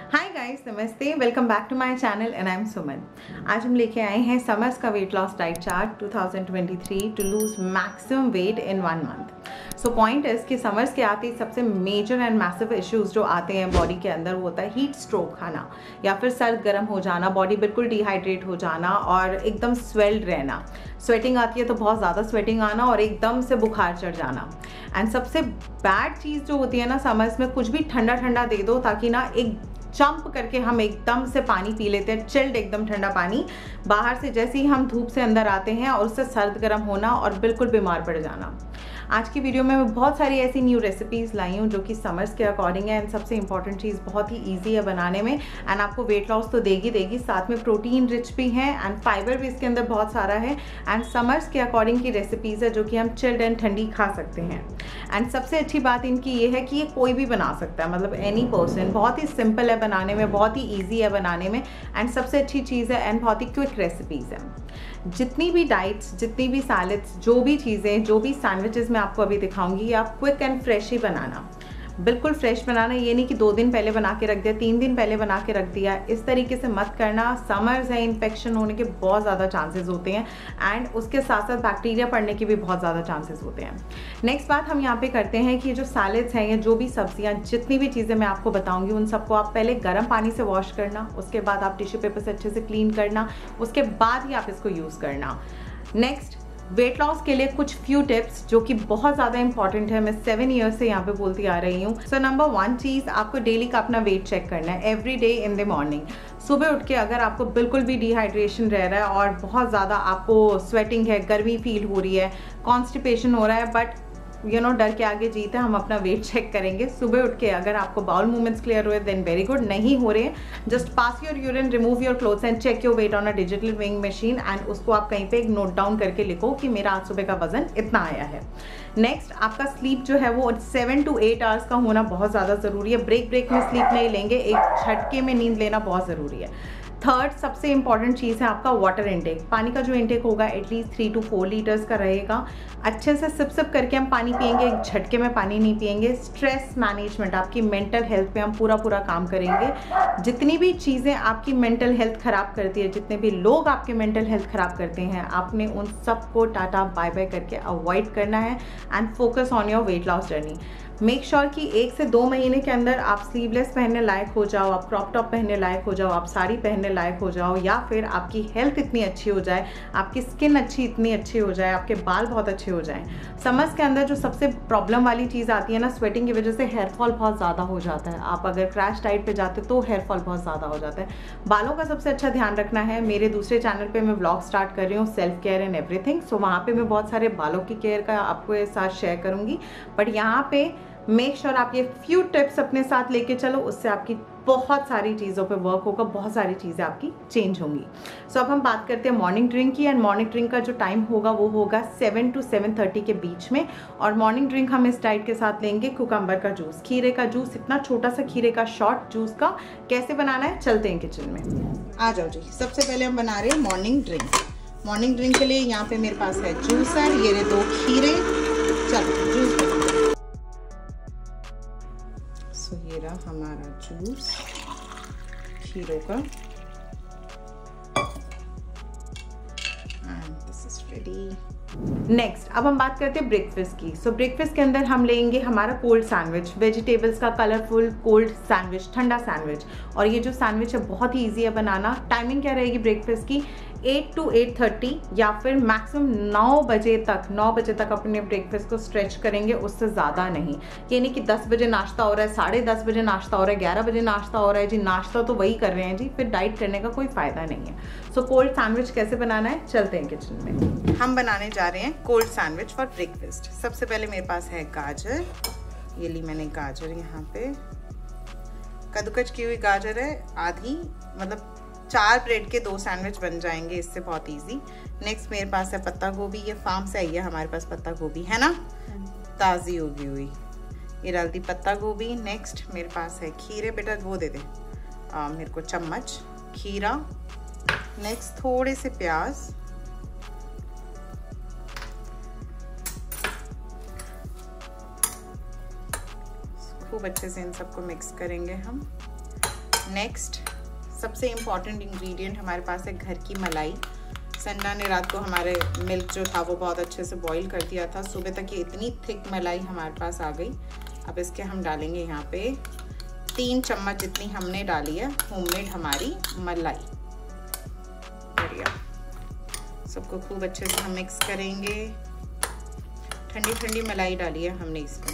हाय guys, नमस्ते, welcome back to my channel and I am Suman. आज हम लेके आए हैं समर्स का weight loss diet chart 2023 to lose maximum weight in 1 month. So point is कि समर्स के आते ही सबसे मेजर एंड मैसिव इश्यूज जो आते हैं बॉडी के अंदर वो होता है हीट स्ट्रोक खाना या फिर सर्द गर्म हो जाना, बॉडी बिल्कुल डिहाइड्रेट हो जाना और एकदम स्वेल्ड रहना। स्वेटिंग आती है तो बहुत ज़्यादा स्वेटिंग आना और एकदम से बुखार चढ़ जाना। एंड सबसे बैड चीज़ जो होती है ना समर्स में, कुछ भी ठंडा ठंडा दे दो ताकि ना एक जंप करके हम एकदम से पानी पी लेते हैं, चिल्ड एकदम ठंडा पानी बाहर से, जैसे ही हम धूप से अंदर आते हैं और उससे सर्द गर्म होना और बिल्कुल बीमार पड़ जाना। आज की वीडियो में मैं बहुत सारी ऐसी न्यू रेसिपीज़ लाई हूँ जो कि समर्स के अकॉर्डिंग है। एंड सबसे इंपॉर्टेंट चीज़ बहुत ही ईजी है बनाने में एंड आपको वेट लॉस तो देगी, साथ में प्रोटीन रिच भी है एंड फाइबर भी इसके अंदर बहुत सारा है। एंड समर्स के अकॉर्डिंग की रेसिपीज़ है जो कि हम चिल्ड एंड ठंडी खा सकते हैं। एंड सबसे अच्छी बात इनकी ये है कि ये कोई भी बना सकता है, मतलब एनी पर्सन। बहुत ही सिंपल है बनाने में, बहुत ही ईजी है बनाने में एंड सबसे अच्छी चीज़ है एंड बहुत ही क्विक रेसिपीज़ है। जितनी भी डाइट्स, जितनी भी सैलेड्स, जो भी चीज़ें, जो भी सैंडविचेस मैं आपको अभी दिखाऊंगी, आप क्विक एंड फ्रेश ही बनाना, बिल्कुल फ्रेश बनाना। ये नहीं कि 2 दिन पहले बना के रख दिया, 3 दिन पहले बना के रख दिया, इस तरीके से मत करना। समर्स है, इन्फेक्शन होने के बहुत ज़्यादा चांसेस होते हैं एंड उसके साथ साथ बैक्टीरिया पड़ने के भी बहुत ज़्यादा चांसेस होते हैं। नेक्स्ट बात हम यहाँ पे करते हैं कि जो सैलेड्स हैं या जो भी सब्जियाँ, जितनी भी चीज़ें मैं आपको बताऊँगी उन सबको आप पहले गर्म पानी से वॉश करना, उसके बाद आप टिश्यू पेपर से अच्छे से क्लीन करना, उसके बाद ही आप इसको यूज़ करना। नेक्स्ट, वेट लॉस के लिए कुछ फ्यू टिप्स जो कि बहुत ज़्यादा इंपॉर्टेंट है, मैं 7 ईयर्स से यहाँ पे बोलती आ रही हूँ। सो नंबर 1 चीज़, आपको डेली का अपना वेट चेक करना है every day in the morning. सुबह उठ के अगर आपको बिल्कुल भी डिहाइड्रेशन रह रहा है और बहुत ज़्यादा आपको स्वेटिंग है, गर्मी फील हो रही है, कॉन्स्टिपेशन हो रहा है, बट डर के आगे जीत है, हम अपना वेट चेक करेंगे सुबह उठ के। अगर आपको बाउल मूवमेंट्स क्लियर हुए देन वेरी गुड, नहीं हो रहे हैं just pass your urine, remove your clothes and check your weight on a digital weighing machine and उसको आप कहीं पे एक नोट डाउन करके लिखो कि मेरा आज सुबह का वजन इतना आया है। नेक्स्ट, आपका स्लीप जो है वो 7 to 8 आवर्स का होना बहुत ज़्यादा ज़रूरी है। ब्रेक में स्लीप नहीं लेंगे, एक झटके में नींद लेना बहुत ज़रूरी है। थर्ड सबसे इंपॉर्टेंट चीज़ है आपका वाटर इनटेक। पानी का जो इनटेक होगा एटलीस्ट 3 to 4 लीटर्स का रहेगा। अच्छे से सिप करके हम पानी पिएंगे, एक झटके में पानी नहीं पिएंगे। स्ट्रेस मैनेजमेंट, आपकी मेंटल हेल्थ पे हम पूरा काम करेंगे। जितनी भी चीज़ें आपकी मेंटल हेल्थ ख़राब करती है, जितने भी लोग आपके मेंटल हेल्थ ख़राब करते हैं, आपने उन सबको टाटा बाय बाय करके अवॉइड करना है and focus on your weight loss journey. Make sure कि 1 से 2 महीने के अंदर आप स्लीवलेस पहनने लायक हो जाओ, आप क्रॉप टॉप पहनने लायक हो जाओ, आप साड़ी पहनने लायक हो जाओ, या फिर आपकी हेल्थ इतनी अच्छी हो जाए, आपकी स्किन इतनी अच्छी हो जाए, आपके बाल बहुत अच्छे हो जाएं। समर्स के अंदर जो सबसे प्रॉब्लम वाली चीज़ आती है ना, स्वेटिंग की वजह से हेयर फॉल बहुत ज़्यादा हो जाता है। आप अगर क्रैश डाइट पे जाते तो हेयर फॉल बहुत ज़्यादा हो जाता है। बालों का सबसे अच्छा ध्यान रखना है। मेरे दूसरे चैनल पे मैं व्लॉग स्टार्ट कर रही हूँ, self care and everything. So वहाँ पे मैं बहुत सारे बालों की केयर का आपको साथ शेयर करूँगी, बट यहाँ पे मेक श्योर आप ये फ्यू टिप्स अपने साथ लेके चलो, उससे आपकी बहुत सारी चीज़ों पे वर्क होगा, बहुत सारी चीज़ें आपकी चेंज होंगी। सो अब हम बात करते हैं मॉर्निंग ड्रिंक की। एंड मॉर्निंग ड्रिंक का जो टाइम होगा वो होगा 7 to 7:30 के बीच में। और मॉर्निंग ड्रिंक हम इस डाइट के साथ लेंगे कुकम्बर का जूस, खीरे का जूस, इतना छोटा सा खीरे का शॉट जूस का। कैसे बनाना है चलते हैं किचन में, आ जाओ जी। सबसे पहले हम बना रहे हैं मॉर्निंग ड्रिंक। मॉर्निंग ड्रिंक के लिए यहाँ पे मेरे पास है जूसर, ये 2 खीरे। चलो जूस, सो ये रहा हमारा जूस खीरों का and this is ready. Next, अब हम बात करते हैं ब्रेकफास्ट की। सो ब्रेकफास्ट के अंदर हम लेंगे हमारा कोल्ड सैंडविच, वेजिटेबल्स का कलरफुल कोल्ड सैंडविच, ठंडा सैंडविच। और ये जो सैंडविच है बहुत ही ईजी है बनाना। टाइमिंग क्या रहेगी ब्रेकफास्ट की, 8 to 8:30 या फिर मैक्सिमम 9 बजे तक अपने ब्रेकफास्ट को स्ट्रेच करेंगे, उससे ज़्यादा नहीं। ये नहीं कि 10 बजे नाश्ता हो रहा है, 10:30 बजे नाश्ता हो रहा है, 11 बजे नाश्ता हो रहा है जी, नाश्ता तो वही कर रहे हैं जी, फिर डाइट करने का कोई फ़ायदा नहीं है। सो कोल्ड सैंडविच कैसे बनाना है चलते हैं किचन में। हम बनाने जा रहे हैं कोल्ड सैंडविच फॉर ब्रेकफास्ट। सबसे पहले मेरे पास है गाजर, ये ली मैंने गाजर, यहाँ पे कद्दूकस की हुई गाजर है आधी, मतलब 4 ब्रेड के 2 सैंडविच बन जाएंगे इससे, बहुत इजी। नेक्स्ट मेरे पास है पत्ता गोभी, ये फार्म से आई है हमारे पास पत्ता गोभी, है ना, ताज़ी उगी हुई, ये डाल दी पत्ता गोभी। नेक्स्ट मेरे पास है खीरे, बेटा वो दे दे मेरे को चम्मच, खीरा। नेक्स्ट थोड़े से प्याज, खूब अच्छे से इन सबको मिक्स करेंगे हम। नेक्स्ट सबसे इम्पॉर्टेंट इंग्रेडिएंट हमारे पास है घर की मलाई। संजना ने रात को हमारे मिल्क जो था वो बहुत अच्छे से बॉईल कर दिया था, सुबह तक ये इतनी थिक मलाई हमारे पास आ गई। अब इसके हम डालेंगे यहाँ पे 3 चम्मच जितनी हमने डाली है होममेड हमारी मलाई। बढ़िया, सबको खूब अच्छे से हम मिक्स करेंगे। ठंडी ठंडी मलाई डाली है हमने इसमें।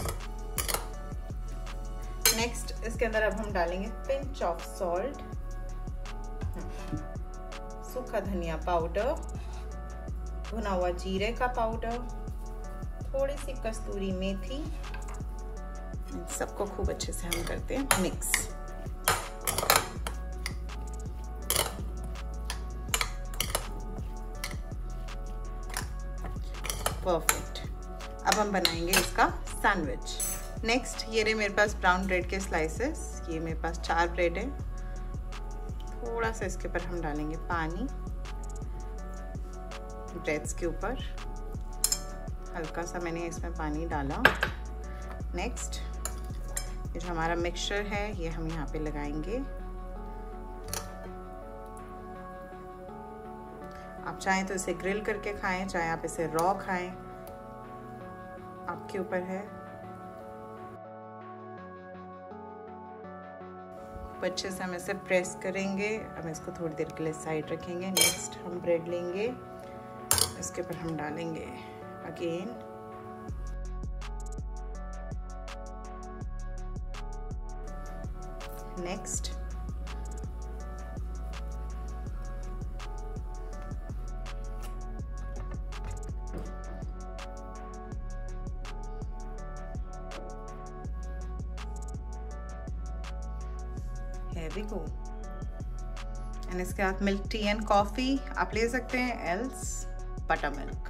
नेक्स्ट इसके अंदर अब हम डालेंगे पिंच ऑफ सॉल्ट, सूखा धनिया पाउडर, भुना हुआ जीरे का पाउडर, थोड़ी सी कस्तूरी मेथी। सबको खूब अच्छे से हम करते हैं मिक्स। परफेक्ट। अब हम बनाएंगे इसका सैंडविच। नेक्स्ट ये रहे मेरे पास ब्राउन ब्रेड के स्लाइसेस। ये मेरे पास 4 ब्रेड है। थोड़ा सा इसके ऊपर हम डालेंगे पानी, ब्रेड्स के ऊपर हल्का सा मैंने इसमें पानी डाला। नेक्स्ट ये जो हमारा मिक्सचर है ये हम यहाँ पे लगाएंगे। आप चाहें तो इसे ग्रिल करके खाएं, चाहे आप इसे रॉ खाएं, आपके ऊपर है। अच्छे से हम इसे प्रेस करेंगे। अब इसको थोड़ी देर के लिए साइड रखेंगे। नेक्स्ट हम ब्रेड लेंगे, इसके ऊपर हम डालेंगे again next here we go। And इसके साथ मिल्क टी एंड कॉफ़ी आप ले सकते हैं, else butter milk.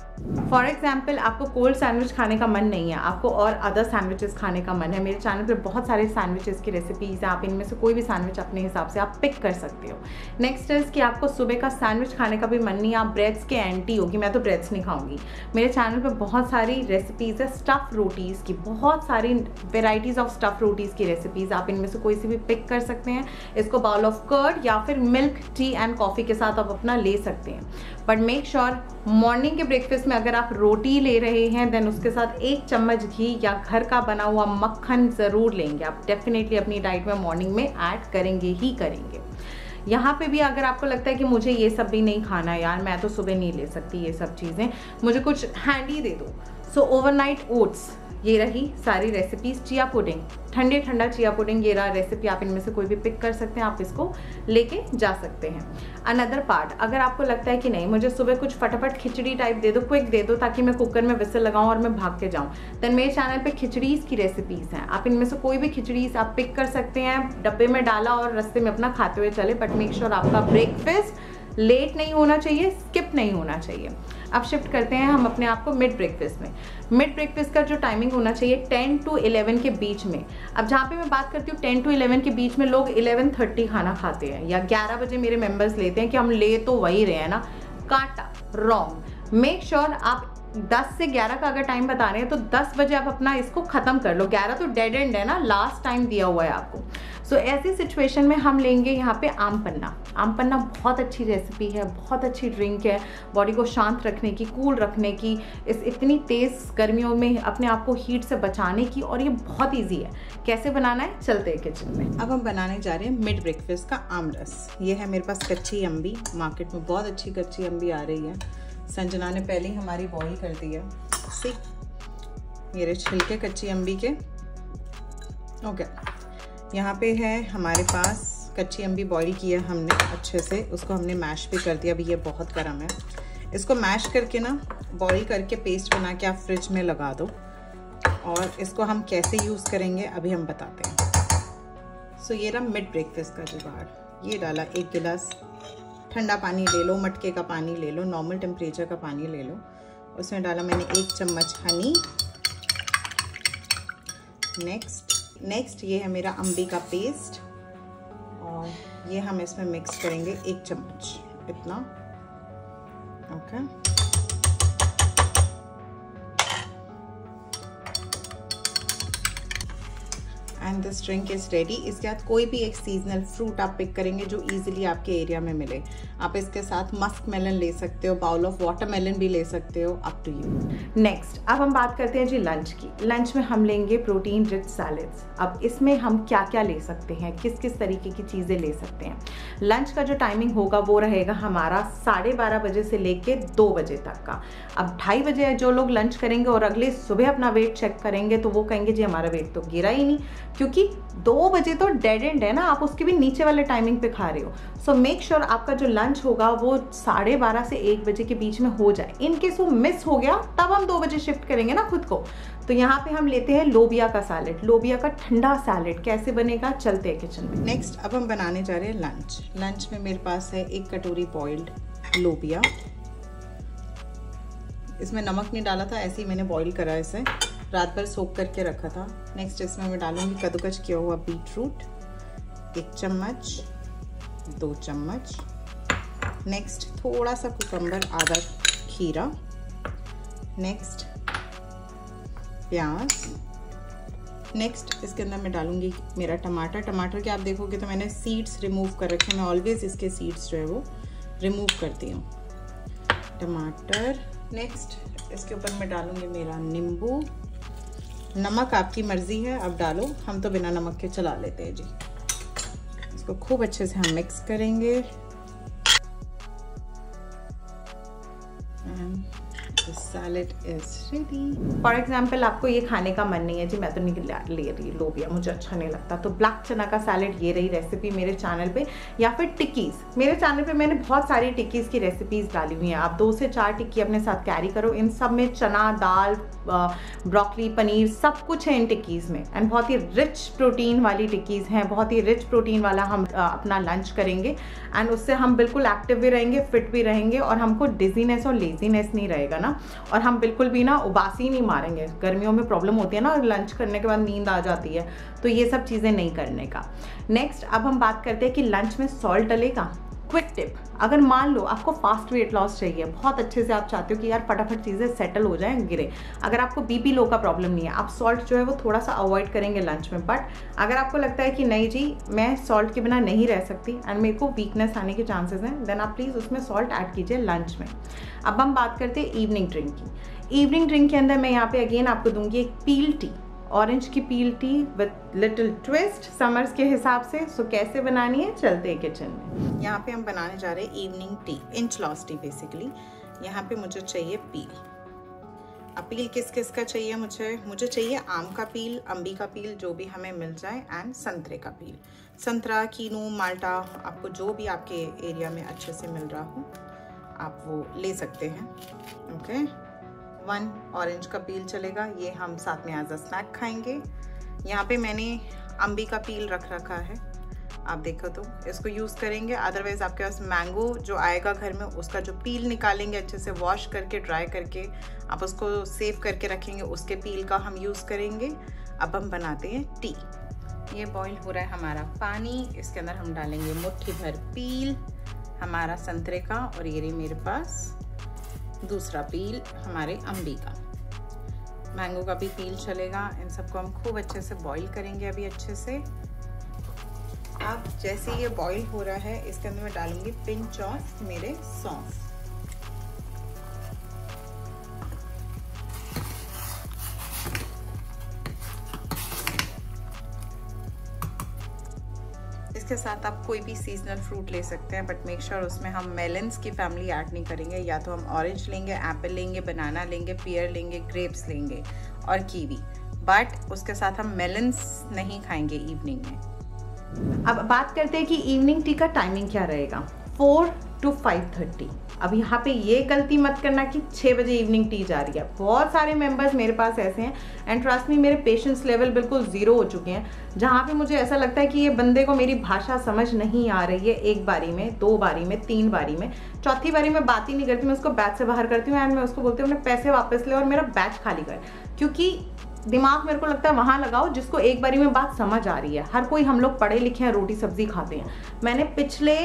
For example आपको कोल्ड सैंडविच खाने का मन नहीं है, आपको और अदर सैंडविचेस खाने का मन है। मेरे चैनल पे बहुत सारे सैंडविचेस की रेसिपीज़ हैं, आप इनमें से कोई भी सैंडविच अपने हिसाब से आप पिक कर सकते हो। नेक्स्ट इज़ कि आपको सुबह का सैंडविच खाने का भी मन नहीं है, आप ब्रेड्स के एंटी होगी, मैं तो ब्रेड्स नहीं खाऊंगी। मेरे चैनल पर बहुत सारी रेसिपीज़ है स्टफ़ रोटीज़ की, बहुत सारी वेराइटीज़ ऑफ स्टफ़ रोटीज़ की रेसिपीज़, आप इनमें से कोई सी भी पिक कर सकते हैं। इसको बाउल ऑफ कर्ड या फिर मिल्क टी एंड कॉफ़ी के साथ आप अपना ले सकते हैं। बट मेक श्योर मॉर्निंग के ब्रेकफास्ट में अगर आप रोटी ले रहे हैं देन उसके साथ 1 चम्मच घी या घर का बना हुआ मक्खन ज़रूर लेंगे। आप डेफिनेटली अपनी डाइट में मॉर्निंग में ऐड करेंगे ही करेंगे। यहाँ पे भी अगर आपको लगता है कि मुझे ये सब भी नहीं खाना यार, मैं तो सुबह नहीं ले सकती ये सब चीज़ें, मुझे कुछ हैंडी दे दो, सो ओवरनाइट ओट्स, ये रही सारी रेसिपीज़। चिया पुडिंग, ठंडे ठंडा चिया पुडिंग, ये रहा रेसिपी, आप इनमें से कोई भी पिक कर सकते हैं, आप इसको लेके जा सकते हैं। अनदर पार्ट, अगर आपको लगता है कि नहीं मुझे सुबह कुछ फटाफट खिचड़ी टाइप दे दो, क्विक दे दो, ताकि मैं कुकर में विसल लगाऊं और मैं भाग के जाऊं, देन मेरे चैनल पे खिचड़ीज़ की रेसिपीज़ हैं, आप इनमें से कोई भी खिचड़ीज़ आप पिक कर सकते हैं। डब्बे में डाला और रास्ते में अपना खाते हुए चले, बट मेक श्योर आपका ब्रेकफास्ट लेट नहीं होना चाहिए, स्किप नहीं होना चाहिए। अब शिफ्ट करते हैं हम अपने आप को मिड ब्रेकफास्ट में। मिड ब्रेकफास्ट का जो टाइमिंग होना चाहिए 10 to 11 के बीच में। अब जहाँ पे मैं बात करती हूँ 10 to 11 के बीच में, लोग 11:30 खाना खाते हैं या 11 बजे मेरे मेंबर्स लेते हैं कि हम ले तो वही रहे हैं ना, काटा, रॉन्ग। मेक श्योर आप 10 से 11 का अगर टाइम बता रहे हैं तो 10 बजे आप अपना इसको ख़त्म कर लो। 11 तो डेड एंड है ना, लास्ट टाइम दिया हुआ है आपको। सो ऐसी सिचुएशन में हम लेंगे यहाँ पे आम पन्ना। आम पन्ना बहुत अच्छी रेसिपी है, बहुत अच्छी ड्रिंक है, बॉडी को शांत रखने की, कूल रखने की, इस इतनी तेज़ गर्मियों में अपने आप को हीट से बचाने की, और ये बहुत ईजी है। कैसे बनाना है, चलते हैं किचन में। अब हम बनाने जा रहे हैं मिड ब्रेकफास्ट का आम रस। ये है मेरे पास कच्ची अम्बी, मार्केट में बहुत अच्छी कच्ची अम्बी आ रही है, संजना ने पहले ही हमारी बॉईल कर दी है। सी ये रहे छिलके कच्ची अम्बी के। ओके, यहाँ पे है हमारे पास कच्ची अम्बी बॉईल की है हमने अच्छे से, उसको हमने मैश भी कर दिया। अभी ये बहुत गर्म है, इसको मैश करके ना बॉईल करके पेस्ट बना के आप फ्रिज में लगा दो। और इसको हम कैसे यूज़ करेंगे अभी हम बताते हैं। सो ये रहा मिड ब्रेकफास्ट का जुगाड़। ये डाला 1 गिलास ठंडा पानी ले लो, मटके का पानी ले लो, नॉर्मल टेम्परेचर का पानी ले लो। उसमें डाला मैंने 1 चम्मच हनी। नेक्स्ट ये है मेरा अम्बी का पेस्ट, और ये हम इसमें मिक्स करेंगे 1 चम्मच इतना। Okay, and this drink is ready. इसके साथ कोई भी एक सीजनल फ्रूट आप पिक करेंगे जो इजीली आपके एरिया में मिले। आप इसके साथ मस्क मेलन ले सकते हो, बाउल ऑफ वाटरमेलन भी ले सकते हो, अप टू यू। नेक्स्ट अब हम बात करते हैं जी लंच की। लंच में हम लेंगे प्रोटीन रिच सैलेड्स। अब इसमें हम क्या क्या ले सकते हैं, किस किस तरीके की चीज़ें ले सकते हैं। लंच का जो टाइमिंग होगा वो रहेगा हमारा 12:30 बजे से लेके 2 बजे तक का। अब 2:30 बजे जो लोग लंच करेंगे और अगले सुबह अपना वेट चेक करेंगे तो वो कहेंगे जी हमारा वेट तो गिरा ही नहीं, क्योंकि 2 बजे तो डेड एंड है ना, आप उसके भी नीचे वाले टाइमिंग पे खा रहे हो। सो मेक श्योर आपका जो लंच होगा वो 12:30 से 1 बजे के बीच में हो जाए। इन केस वो मिस हो गया तब हम 2 बजे शिफ्ट करेंगे ना खुद को। तो यहाँ पे हम लेते हैं लोबिया का सैलेड, लोबिया का ठंडा सैलेड। कैसे बनेगा, चलते हैं किचन में। नेक्स्ट अब हम बनाने जा रहे हैं लंच। लंच में मेरे पास है 1 कटोरी बॉइल्ड लोबिया। इसमें नमक नहीं डाला था, ऐसे ही मैंने बॉईल करा, इसे रात भर सोक करके रखा था। नेक्स्ट इसमें मैं डालूंगी कद्दूकस किया हुआ बीट रूट 1 चम्मच, 2 चम्मच। नेक्स्ट थोड़ा सा कुकम्बर, आधा खीरा। नेक्स्ट प्याज। नेक्स्ट इसके अंदर मैं डालूंगी मेरा टमाटर। टमाटर के आप देखोगे तो मैंने सीड्स रिमूव कर रखे हैं, मैं ऑलवेज इसके सीड्स जो है वो रिमूव करती हूँ। टमाटर। नेक्स्ट इसके ऊपर मैं डालूंगी मेरा नींबू। नमक आपकी मर्जी है, अब डालो, हम तो बिना नमक के चला लेते हैं जी। इसको खूब अच्छे से हम मिक्स करेंगे। Salad is ready. For example आपको ये खाने का मन नहीं है जी, मैं तो नहीं ले रही लोबिया, मुझे अच्छा नहीं लगता, तो ब्लैक चना का सैलेड, ये रही रेसिपी मेरे चैनल पे। या फिर टिक्कीज, मेरे चैनल पे मैंने बहुत सारी टिक्कीज की रेसिपीज डाली हुई हैं। आप 2 से 4 टिक्की अपने साथ कैरी करो। इन सब में चना, दाल, ब्रोकली, पनीर सब कुछ है इन टिक्कीज में। एंड बहुत ही रिच प्रोटीन वाली टिक्कीज हैं, बहुत ही रिच प्रोटीन वाला हम अपना लंच करेंगे। एंड उससे हम बिल्कुल एक्टिव भी रहेंगे, फिट भी रहेंगे, और हमको डिजीनेस और लेजीनेस नहीं रहेगा ना। और हम बिल्कुल भी ना उबासी नहीं मारेंगे। गर्मियों में प्रॉब्लम होती है ना, लंच करने के बाद नींद आ जाती है, तो ये सब चीज़ें नहीं करने का। नेक्स्ट अब हम बात करते हैं कि लंच में सॉल्ट डलेगा। क्विक टिप, अगर मान लो आपको फास्ट वेट लॉस चाहिए, बहुत अच्छे से आप चाहते हो कि यार फटाफट चीज़ें सेटल हो जाएं, गिरे, अगर आपको बीपी लो का प्रॉब्लम नहीं है, आप सॉल्ट जो है वो थोड़ा सा अवॉइड करेंगे लंच में। बट अगर आपको लगता है कि नहीं जी मैं सॉल्ट के बिना नहीं रह सकती एंड मेरे को वीकनेस आने के चांसेस हैं, देन आप प्लीज़ उसमें सॉल्ट ऐड कीजिए लंच में। अब हम बात करते हैं इवनिंग ड्रिंक की। इवनिंग ड्रिंक के अंदर मैं यहाँ पे अगेन आपको दूंगी एक पील टी, ऑरेंज की peel tea with little twist summers के हिसाब से। सो कैसे बनानी है, चलते हैं किचन में। यहाँ पे हम बनाने जा रहे हैं evening tea, inch loss tea basically. यहाँ पे मुझे चाहिए पील। अब पील किस किस का चाहिए मुझे चाहिए आम का पील, अम्बी का पील, जो भी हमें मिल जाए, एंड संतरे का पील। संतरा, कीनू, माल्टा, आपको जो भी आपके एरिया में अच्छे से मिल रहा हो आप वो ले सकते हैं। ओके, 1 ऑरेंज का पील चलेगा, ये हम साथ में एज अ स्नैक खाएंगे। यहाँ पे मैंने अम्बी का पील रख रखा है, आप देखो तो इसको यूज़ करेंगे। अदरवाइज़ आपके पास मैंगो जो आएगा घर में, उसका जो पील निकालेंगे अच्छे से वॉश करके, ड्राई करके, आप उसको सेव करके रखेंगे, उसके पील का हम यूज़ करेंगे। अब हम बनाते हैं टी। ये बॉईल हो रहा है हमारा पानी, इसके अंदर हम डालेंगे मुट्ठी भर पील हमारा संतरे का, और ये रही मेरे पास दूसरा पील हमारे अम्बी का। मैंगो का भी पील चलेगा। इन सबको हम खूब अच्छे से बॉईल करेंगे अभी अच्छे से। अब जैसे ये बॉईल हो रहा है, इसके अंदर मैं डालूंगी पिंच ऑफ मेरे सौंफ। इसके साथ आप कोई भी सीजनल फ्रूट ले सकते हैं, बट मेक श्योर उसमें हम मेलन्स की फैमिली ऐड नहीं करेंगे। या तो हम ऑरेंज लेंगे, एप्पल लेंगे, बनाना लेंगे, पियर लेंगे, ग्रेप्स लेंगे और कीवी, बट उसके साथ हम मेलन्स नहीं खाएंगे इवनिंग में। अब बात करते हैं कि इवनिंग टी का टाइमिंग क्या रहेगा, 4 to 5:30। अब यहाँ पे ये गलती मत करना कि 6 बजे इवनिंग टी जा रही है। बहुत सारे मेंबर्स मेरे पास ऐसे हैं, एंड ट्रस्ट मी मेरे पेशेंस लेवल बिल्कुल 0 हो चुके हैं, जहाँ पे मुझे ऐसा लगता है कि ये बंदे को मेरी भाषा समझ नहीं आ रही है। 1 बारी में, 2 बारी में, 3 बारी में, चौथी बारी में बात ही नहीं करती, मैं उसको बैच से बाहर करती हूँ एंड मैं उसको बोलती हूँ अपने पैसे वापस ले और मेरा बैच खाली कर। क्योंकि दिमाग मेरे को लगता है वहाँ लगाओ जिसको 1 बारी में बात समझ आ रही है। हर कोई, हम लोग पढ़े लिखे हैं, रोटी सब्जी खाते हैं। मैंने पिछले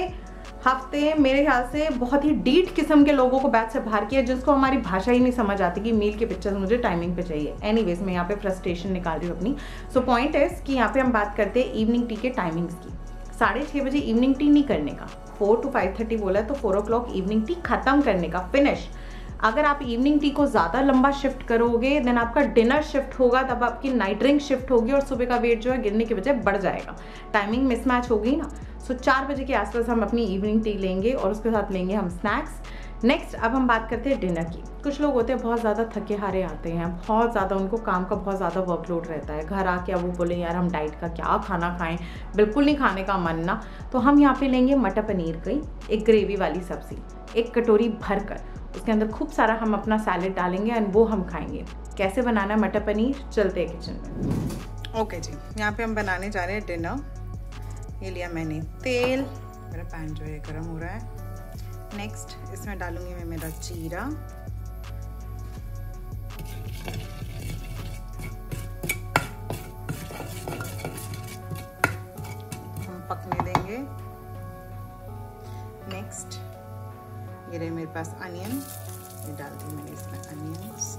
हफ्ते मेरे ख्याल से बहुत ही डीट किस्म के लोगों को बैच से बाहर किया, जिसको हमारी भाषा ही नहीं समझ आती कि मील की पिक्चर्स मुझे टाइमिंग पे चाहिए। एनीवेज मैं यहाँ पे फ्रस्ट्रेशन निकाल रही हूँ अपनी। सो पॉइंट है कि यहाँ पे हम बात करते हैं इवनिंग टी के टाइमिंग्स की। 6:30 बजे इवनिंग टी नहीं करने का, 4 to 5:30 बोला तो 4 o'clock इवनिंग टी खत्म करने का, फिनिश। अगर आप इवनिंग टी को ज़्यादा लंबा शिफ्ट करोगे देन आपका डिनर शिफ्ट होगा, तब आपकी नाइट ड्रिंक शिफ्ट होगी और सुबह का वेट जो है गिरने की बजाय बढ़ जाएगा, टाइमिंग मिसमैच होगी ना। सो 4 बजे के आसपास हम अपनी इवनिंग टी लेंगे और उसके साथ लेंगे हम स्नैक्स। नेक्स्ट अब हम बात करते हैं डिनर की। कुछ लोग होते हैं बहुत ज़्यादा थके हारे आते हैं, बहुत ज़्यादा उनको काम का बहुत ज़्यादा वर्कलोड रहता है, घर आके अब वो बोले यार हम डाइट का क्या खाना खाएं, बिल्कुल नहीं खाने का मन ना। तो हम यहाँ पे लेंगे मटर पनीर की एक ग्रेवी वाली सब्ज़ी, 1 कटोरी भर कर, उसके अंदर खूब सारा हम अपना सैलेड डालेंगे एंड वो हम खाएंगे। कैसे बनाना है मटर पनीर, चलते हैं किचन में। ओके जी, यहाँ पे हम बनाने जा रहे हैं डिनर। ये लिया मैंने तेल, मेरा पैन जो है गर्म हो रहा है। नेक्स्ट इसमें डालूंगी मैं मेरा जीरा, हम पकने देंगे। नेक्स्ट ये रहे मेरे पास अनियन, ये डाल दी मैंने इसमें अनियंस।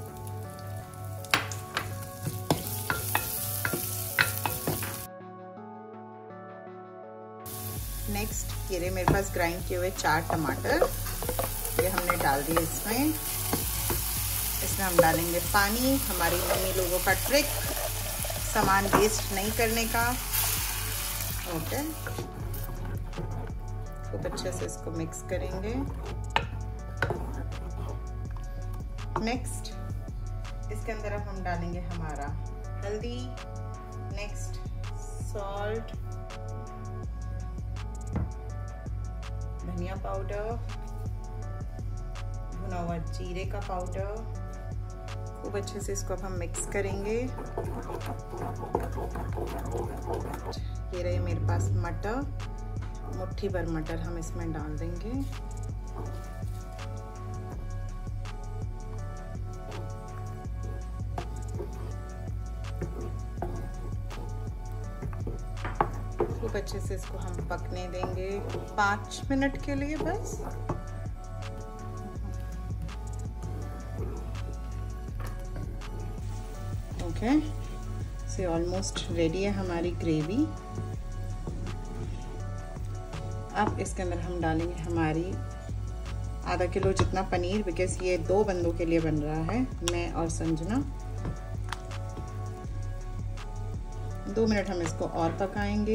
नेक्स्ट ये रहे मेरे पास ग्राइंड किए हुए 4 टमाटर, ये हमने डाल दिए इसमें। इसमें हम डालेंगे पानी, हमारी मम्मी लोगों का ट्रिक, सामान वेस्ट नहीं करने का। ओके, खूब अच्छे से इसको मिक्स करेंगे। नेक्स्ट इसके अंदर अब हम डालेंगे हमारा हल्दी, नेक्स्ट सॉल्ट, धनिया पाउडर, भुना हुआ जीरे का पाउडर। खूब अच्छे से इसको अब हम मिक्स करेंगे। ये रहे मेरे पास मटर, मुट्ठी भर मटर हम इसमें डाल देंगे। खूब अच्छे से इसको हम पकने देंगे 5 मिनट के लिए बस। ओके, से ऑलमोस्ट रेडी है हमारी ग्रेवी। अब इसके अंदर हम डालेंगे हमारी आधा किलो जितना पनीर, बिकॉज ये 2 बंदों के लिए बन रहा है, मैं और संजना। 2 मिनट हम इसको और पकाएंगे।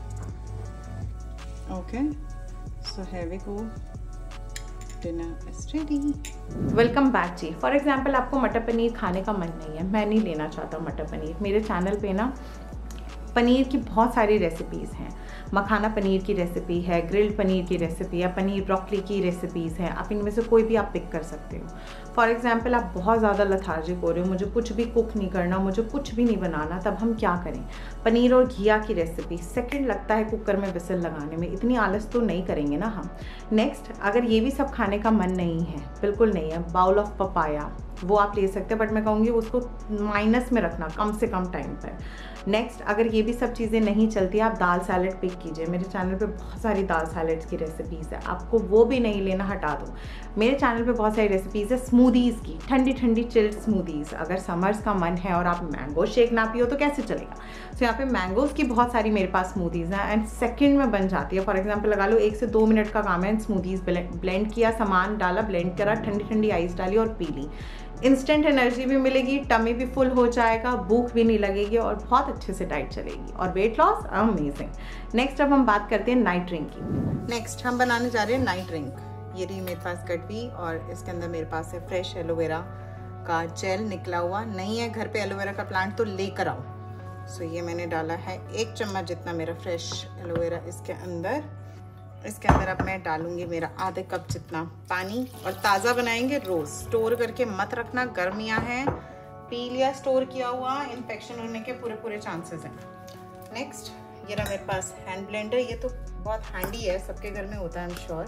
Okay, so here we go, dinner is ready. Welcome back जी। फॉर एग्जाम्पल आपको मटर पनीर खाने का मन नहीं है, मैं नहीं लेना चाहता मटर पनीर। मेरे चैनल पे ना पनीर की बहुत सारी रेसिपीज़ हैं। मखाना पनीर की रेसिपी है, ग्रिल्ड पनीर की रेसिपी है, पनीर ब्रोकली की रेसिपीज़ हैं। आप इनमें से कोई भी आप पिक कर सकते हो। फॉर एग्जांपल आप बहुत ज़्यादा लथार्जिक हो रहे हो, मुझे कुछ भी कुक नहीं करना, मुझे कुछ भी नहीं बनाना, तब हम क्या करें? पनीर और घिया की रेसिपी, सेकंड लगता है कुकर में विसल लगाने में, इतनी आलस तो नहीं करेंगे ना हम। नेक्स्ट, अगर ये भी सब खाने का मन नहीं है, बिल्कुल नहीं है, बाउल ऑफ पपाया वो आप ले सकते हैं, बट मैं कहूँगी उसको माइनस में रखना कम से कम टाइम पर। नेक्स्ट, अगर ये भी सब चीज़ें नहीं चलती, आप दाल सैलेड पिक कीजिए। मेरे चैनल पे बहुत सारी दाल सैलेड्स की रेसिपीज़ है, आपको वो भी नहीं लेना, हटा दो। मेरे चैनल पे बहुत सारी रेसिपीज़ है स्मूदीज़ की, ठंडी ठंडी चिल्ड स्मूदीज़। अगर समर्स का मन है और आप मैंगो शेक ना पियो तो कैसे चलेगा? सो यहाँ पे मैंगोज़ की बहुत सारी मेरे पास स्मूदीज़ हैं एंड सेकेंड में बन जाती है। फॉर एग्जाम्पल लगा लो 1 से 2 मिनट का काम है, स्मूदीज़ ब्लेंड किया, सामान डाला, ब्लेंड करा, ठंडी ठंडी आइस डाली और पी ली। इंस्टेंट एनर्जी भी मिलेगी, टमी भी फुल हो जाएगा, भूख भी नहीं लगेगी और बहुत अच्छे से डाइट चलेगी और वेट लॉस अमेजिंग। नेक्स्ट अब हम बात करते हैं नाइट ड्रिंक की। नेक्स्ट हम बनाने जा रहे हैं नाइट ड्रिंक। ये रही मेरे पास गड्डी और इसके अंदर मेरे पास है फ्रेश एलोवेरा का जेल निकला हुआ। नहीं है घर पे एलोवेरा का प्लांट तो लेकर आओ। सो ये मैंने डाला है 1 चम्मच जितना मेरा फ्रेश एलोवेरा इसके अंदर। इसके अंदर अब मैं डालूंगी मेरा आधे कप जितना पानी और ताज़ा बनाएंगे रोज़, स्टोर करके मत रखना, गर्मियाँ हैं, पी लिया स्टोर किया हुआ, इन्फेक्शन होने के पूरे चांसेस हैं। नेक्स्ट, ये रहा मेरे पास हैंड ब्लेंडर। ये तो बहुत हैंडी है, सबके घर में होता है आई एम श्योर।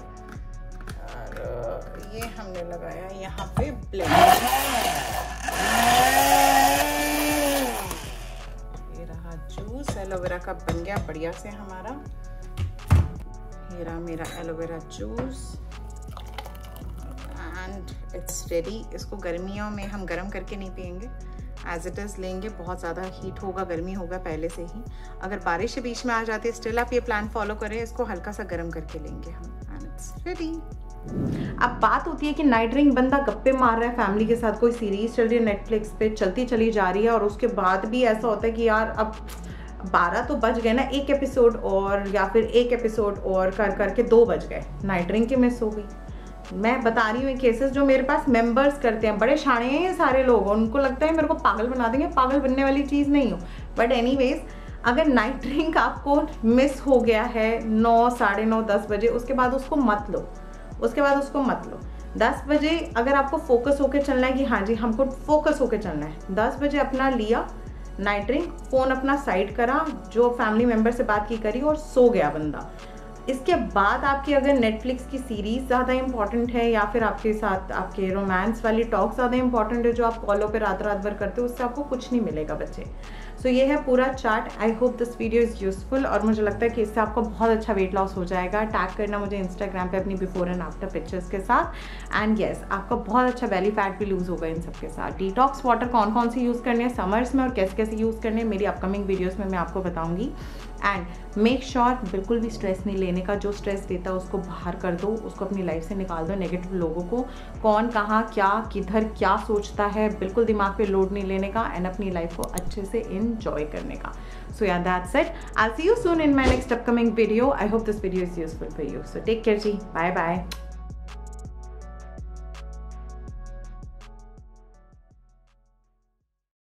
और ये हमने लगाया यहाँ पे ब्लेंडर। ये रहा जूस एलोवेरा का बन गया बढ़िया से हमारा। ये रहा मेरा aloe vera juice and it's ready. इसको गर्मियों में हम गर्म करके नहीं पियेंगे, एज इट इज़ लेंगे। बहुत ज़्यादा हीट होगा, गर्मी होगा पहले से ही। अगर बारिश बीच में आ जाती है स्टिल आप ये प्लान फॉलो करें, इसको हल्का सा गर्म करके लेंगे हम एंड इट्स रेडी। अब बात होती है कि नाइट ड्रिंक बंदा गप्पे मार रहा है फैमिली के साथ, कोई सीरीज चल रही है नेटफ्लिक्स पे, चलती चली जा रही है, और उसके बाद भी ऐसा होता है कि यार अब 12 तो बज गए ना, एक एपिसोड और या फिर एक एपिसोड और कर करके 2 बज गए, नाइट ड्रिंक की मिस हो गई। मैं बता रही हूँ केसेस जो मेरे पास मेंबर्स करते हैं, बड़े शाणे हैं ये सारे लोग, उनको लगता है मेरे को पागल बना देंगे, पागल बनने वाली चीज़ नहीं हो। बट एनीवेज, अगर नाइट ड्रिंक आपको मिस हो गया है 9, 9:30, 10 बजे, उसके बाद उसको मत लो, उसके बाद उसको मत लो। 10 बजे अगर आपको फोकस होकर चलना है कि हाँ जी हमको फोकस होकर चलना है, 10 बजे अपना लिया नाइट ड्रिंक, फ़ोन अपना साइड करा, जो फैमिली मेम्बर से बात की करी और सो गया बंदा। इसके बाद आपकी अगर नेटफ्लिक्स की सीरीज़ ज़्यादा इंपॉर्टेंट है या फिर आपके साथ आपके रोमांस वाली टॉक ज़्यादा इंपॉर्टेंट है जो आप कॉलों पे रात रात भर करते हो, उससे आपको कुछ नहीं मिलेगा बच्चे। सो ये है पूरा chart. I hope this video is useful और मुझे लगता है कि इससे आपको बहुत अच्छा वेट लॉस हो जाएगा। टैग करना मुझे इंस्टाग्राम पे अपनी बिफोर एंड आफ्टर पिक्चर्स के साथ। एंड येस, आपका बहुत अच्छा बेली फैट भी लूज़ होगा इन सब के साथ। डिटॉक्स वाटर कौन कौन सी यूज़ करने हैं समर्स में और कैसे कैसे यूज़ करने हैं मेरी अपकमिंग वीडियोज़ में मैं आपको बताऊँगी। एंड मेक श्योर बिल्कुल भी स्ट्रेस नहीं लेने का, जो स्ट्रेस देता है उसको बाहर कर दो, उसको अपनी लाइफ से निकाल दो। नेगेटिव लोगों को, कौन कहाँ क्या किधर क्या सोचता है, बिल्कुल दिमाग पे लोड नहीं लेने का एंड अपनी लाइफ को अच्छे से एंजॉय करने का। So yeah that's it, I see you soon in my next upcoming video. I hope this video is useful for you. So take care जी, बाय बाय।